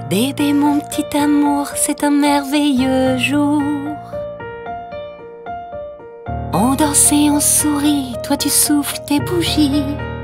Bébé, mon petit amour, c'est un merveilleux jour. On danse et on sourit, toi tu souffles tes bougies.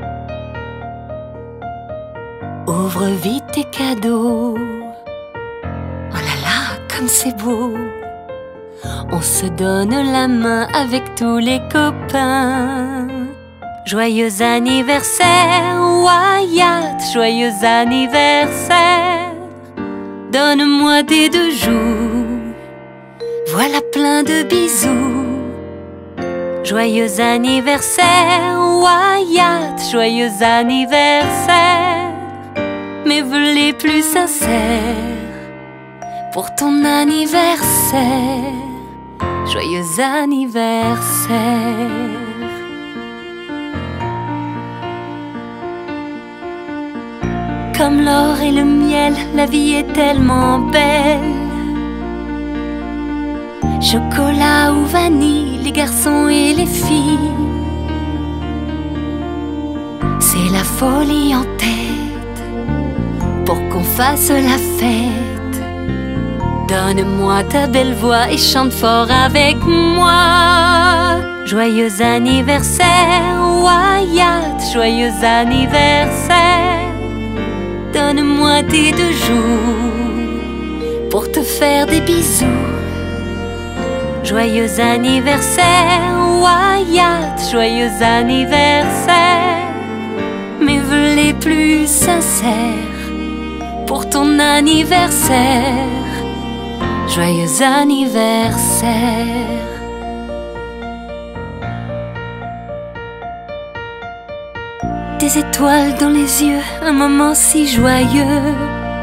Ouvre vite tes cadeaux. Oh là là, comme c'est beau. On se donne la main avec tous les copains. Joyeux anniversaire, Wyatt, joyeux anniversaire. Donne-moi tes 2 jours, voilà plein de bisous. Joyeux anniversaire, Wyatt, joyeux anniversaire. Mes vœux les plus sincères pour ton anniversaire. Joyeux anniversaire. Comme l'or et le miel, la vie est tellement belle. Chocolat ou vanille, les garçons et les filles. C'est la folie en tête pour qu'on fasse la fête. Donne-moi ta belle voix et chante fort avec moi. Joyeux anniversaire, Wyatt, joyeux anniversaire. Donne-moi tes 2 jours pour te faire des bisous. Joyeux anniversaire, Wyatt, joyeux anniversaire. Mes vœux les plus sincères pour ton anniversaire. Joyeux anniversaire. Des étoiles dans les yeux, un moment si joyeux.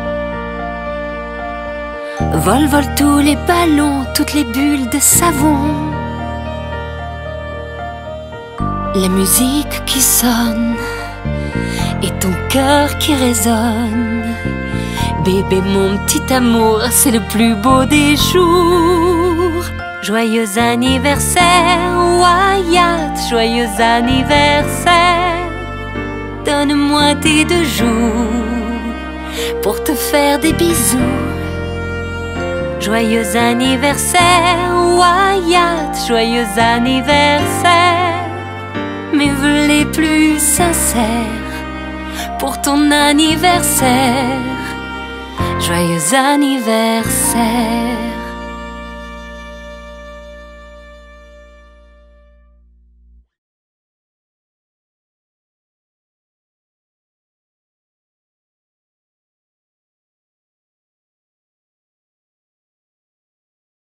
Vol, vol tous les ballons, toutes les bulles de savon. La musique qui sonne et ton cœur qui résonne. Bébé, mon petit amour, c'est le plus beau des jours. Joyeux anniversaire, Wyatt, joyeux anniversaire. Donne-moi tes 2 jours pour te faire des bisous. Joyeux anniversaire, Wyatt, joyeux anniversaire. Mes vœux les plus sincères pour ton anniversaire. Joyeux anniversaire.